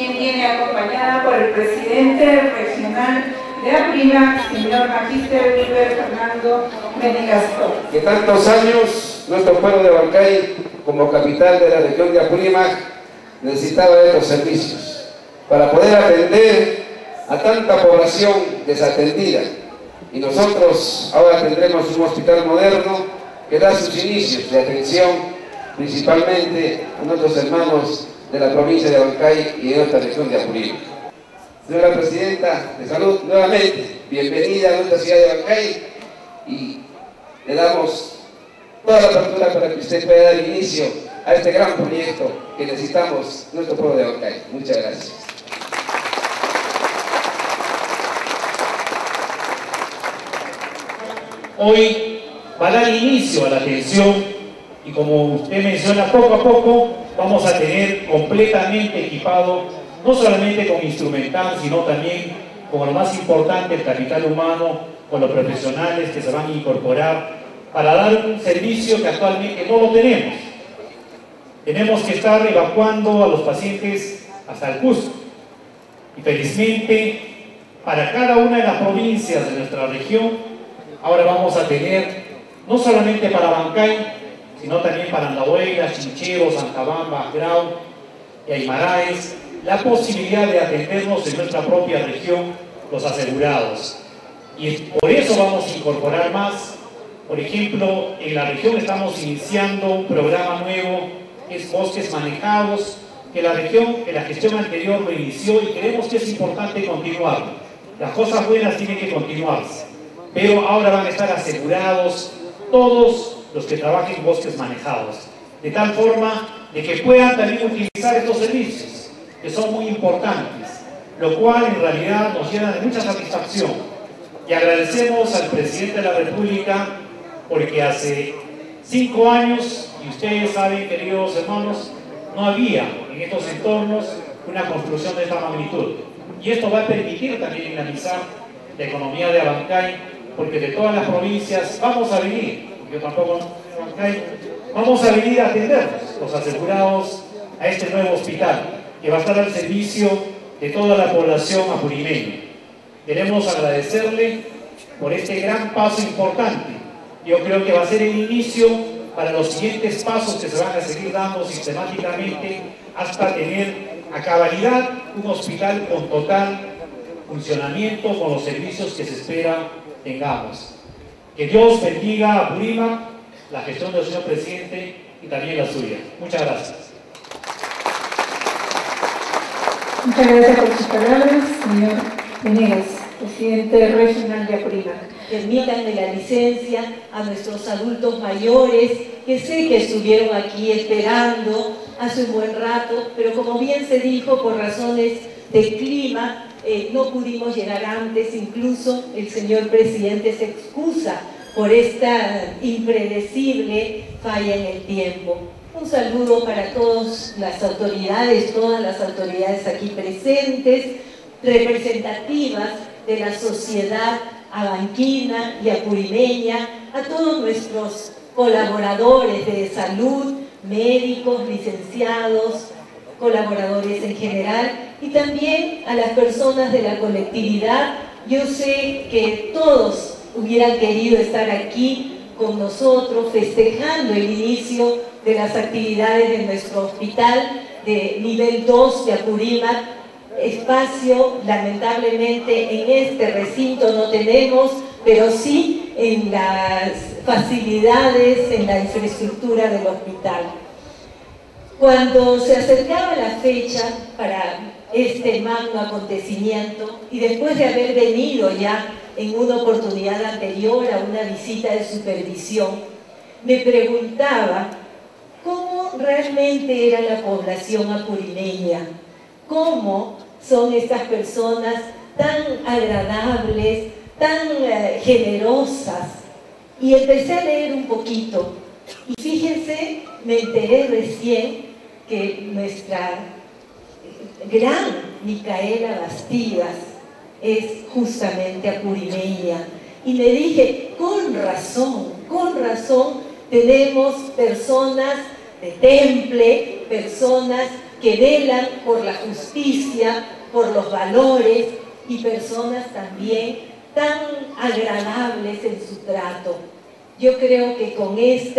quien viene acompañada por el presidente regional de Apurímac, señor Magíster Wilber Fernando Venegas. Que tantos años nuestro pueblo de Abancay, como capital de la región de Apurímac, necesitaba de estos servicios para poder atender a tanta población desatendida. Y nosotros ahora tendremos un hospital moderno que da sus inicios de atención principalmente a nuestros hermanos de la provincia de Abancay y de nuestra región de Apurímac. Señora Presidenta de Salud, nuevamente, bienvenida a nuestra ciudad de Abancay y le damos toda la apertura para que usted pueda dar inicio a este gran proyecto que necesitamos nuestro pueblo de Abancay. Muchas gracias. Hoy va a dar inicio a la atención y, como usted menciona, poco a poco vamos a tener completamente equipado, no solamente con instrumental, sino también con lo más importante, el capital humano, con los profesionales que se van a incorporar para dar un servicio que actualmente no lo tenemos. Tenemos que estar evacuando a los pacientes hasta el Cusco. Y felizmente, para cada una de las provincias de nuestra región, ahora vamos a tener, no solamente para Abancay, sino también para Andahuaylas, Chinchero, Santabamba, Grau y Aymaraes, la posibilidad de atendernos en nuestra propia región, los asegurados. Y por eso vamos a incorporar más. Por ejemplo, en la región estamos iniciando un programa nuevo, que es Bosques Manejados, que la gestión anterior lo inició y creemos que es importante continuarlo. Las cosas buenas tienen que continuarse, pero ahora van a estar asegurados todos los que trabajen en bosques manejados, de tal forma de que puedan también utilizar estos servicios, que son muy importantes, lo cual en realidad nos llena de mucha satisfacción. Y agradecemos al presidente de la República porque hace 5 años, y ustedes saben, queridos hermanos, no había en estos entornos una construcción de esta magnitud. Y esto va a permitir también dinamizar la economía de Abancay, porque de todas las provincias vamos a venir, yo tampoco de Abancay, vamos a venir a atendernos, los asegurados, a este nuevo hospital, que va a estar al servicio de toda la población apurimeña. Queremos agradecerle por este gran paso importante. Yo creo que va a ser el inicio para los siguientes pasos que se van a seguir dando sistemáticamente hasta tener a cabalidad un hospital con total funcionamiento, con los servicios que se espera tengamos. Que Dios bendiga a Apurímac, la gestión del señor presidente y también la suya. Muchas gracias. Muchas gracias por sus palabras, señor Venegas, presidente regional de Apurímac. Permítanme la licencia a nuestros adultos mayores, que sé que estuvieron aquí esperando hace un buen rato, pero como bien se dijo, por razones de clima, no pudimos llegar antes. Incluso el señor presidente se excusa por esta impredecible falla en el tiempo. Un saludo para todas las autoridades aquí presentes, representativas de la sociedad abanquina y apurimeña, a todos nuestros colaboradores de salud, médicos, licenciados, colaboradores en general, y también a las personas de la colectividad. Yo sé que todos hubieran querido estar aquí con nosotros festejando el inicio de las actividades de nuestro hospital de nivel 2 de Apurímac. Espacio, lamentablemente, en este recinto no tenemos, pero sí en las facilidades, en la infraestructura del hospital. Cuando se acercaba la fecha para este magno acontecimiento, y después de haber venido ya en una oportunidad anterior a una visita de supervisión, me preguntaba cómo realmente era la población apurimeña, cómo son estas personas tan agradables, tan generosas. Y empecé a leer un poquito, y fíjense, me enteré recién que nuestra gran Micaela Bastidas es justamente apurimeña. Y me dije, con razón, tenemos personas de temple, personas que velan por la justicia, por los valores, y personas también tan agradables en su trato. Yo creo que con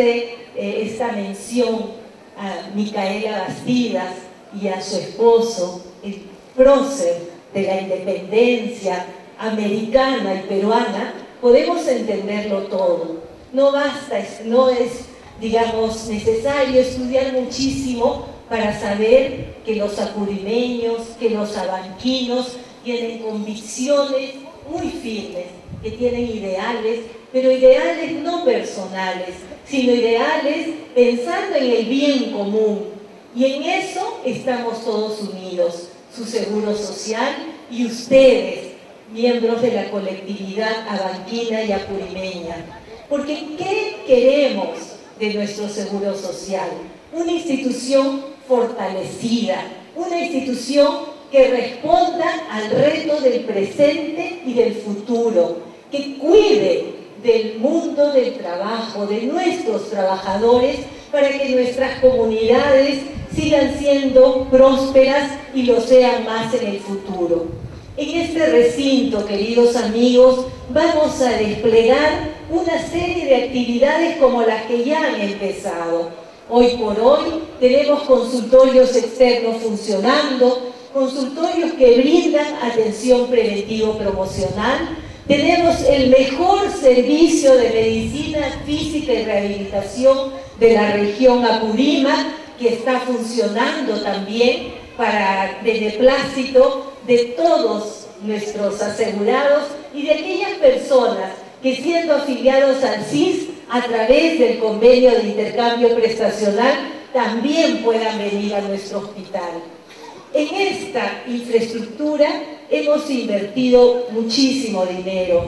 esta mención a Micaela Bastidas y a su esposo, el prócer de la independencia americana y peruana, podemos entenderlo todo. No basta, no es, digamos, necesario estudiar muchísimo para saber que los apurimeños, que los abanquinos tienen convicciones muy firmes, que tienen ideales, pero ideales no personales, sino ideales pensando en el bien común. Y en eso estamos todos unidos, su seguro social y ustedes, miembros de la colectividad abanquina y apurimeña. Porque ¿qué queremos de nuestro seguro social? Una institución fortalecida, una institución que responda al reto del presente y del futuro, que cuide del mundo del trabajo, de nuestros trabajadores, para que nuestras comunidades sigan siendo prósperas y lo sean más en el futuro. En este recinto, queridos amigos, vamos a desplegar una serie de actividades como las que ya han empezado. Hoy por hoy tenemos consultorios externos funcionando, consultorios que brindan atención preventivo-promocional. Tenemos el mejor servicio de medicina física y rehabilitación de la región Apurímac, que está funcionando también para beneplácito de todos nuestros asegurados y de aquellas personas que, siendo afiliados al CIS a través del convenio de intercambio prestacional, también puedan venir a nuestro hospital. En esta infraestructura hemos invertido muchísimo dinero,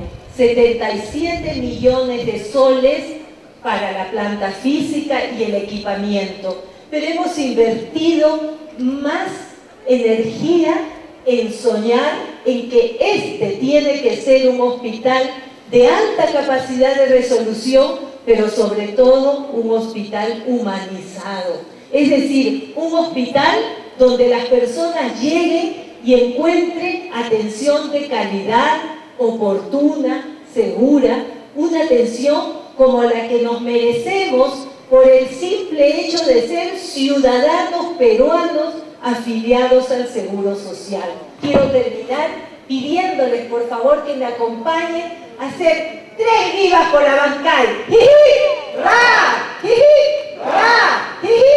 77 millones de soles para la planta física y el equipamiento, pero hemos invertido más energía en soñar en que este tiene que ser un hospital de alta capacidad de resolución, pero sobre todo un hospital humanizado. Es decir, un hospital donde las personas lleguen y encuentren atención de calidad, oportuna, segura, una atención como la que nos merecemos por el simple hecho de ser ciudadanos peruanos afiliados al Seguro Social. Quiero terminar pidiéndoles por favor que me acompañen a hacer 3 vivas por Abancay. ¡Jiji! ¡Ra! ¡Jiji! ¡Ra! ¡Jiji!